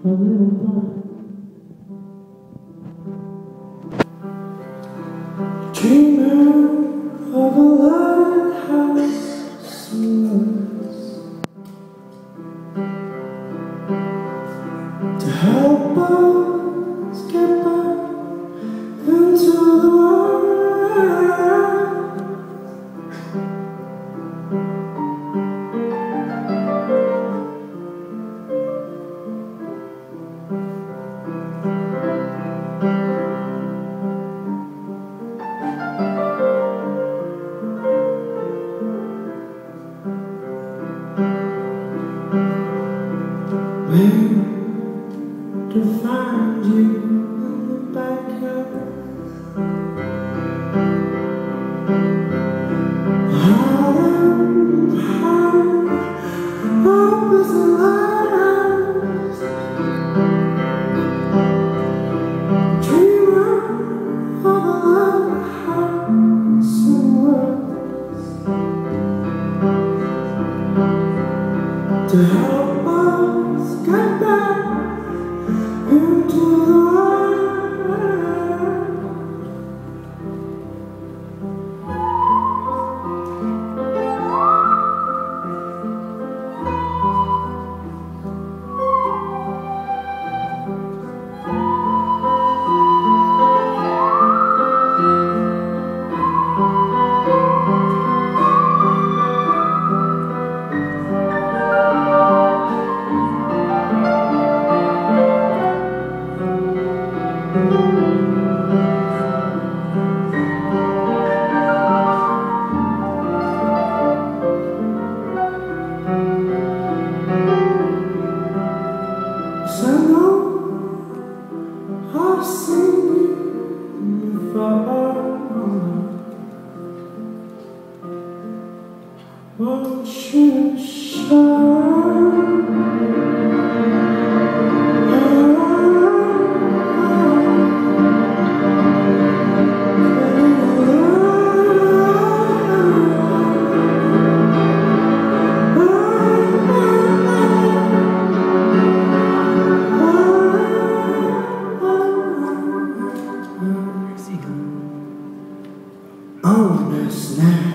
a little blind. Dreamer of a lighthouse words to help us get back into the world. Where to find you in the backyard? Hard and hard, hope is a lighthouse. Dreamer of a lighthouse words to help us get back into the world. So I've seen you before. Won't you show? On this now.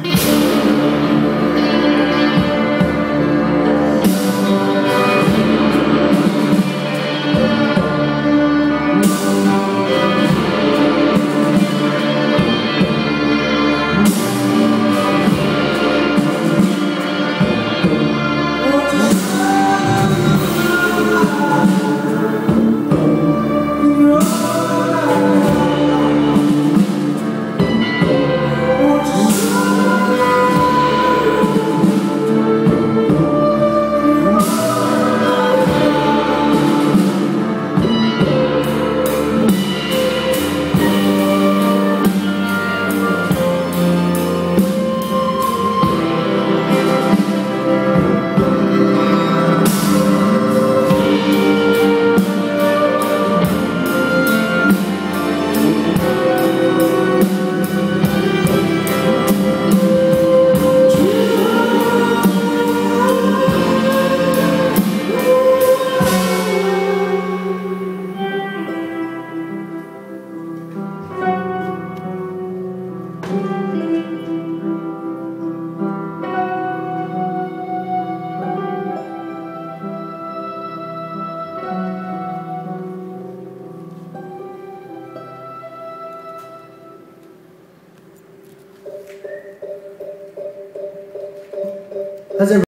How's everybody?